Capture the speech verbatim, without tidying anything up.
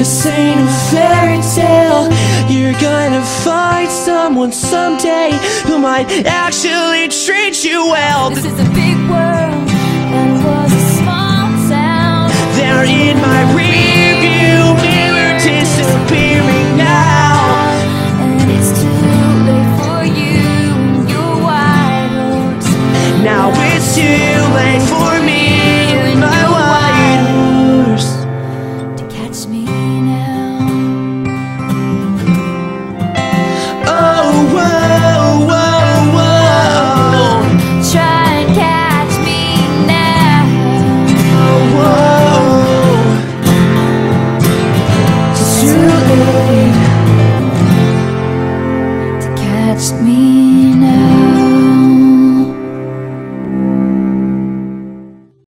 this ain't a fairy tale. You're gonna find someone someday who might actually treat you well. This is a big world and was a small town. They're in my rearview mirror, disappearing now. And it's too late for you and your white horse. Now it's too late for me and my white horse to catch me now. Oh, whoa, whoa, whoa. Try and catch me now. Oh, whoa. It's too late To catch me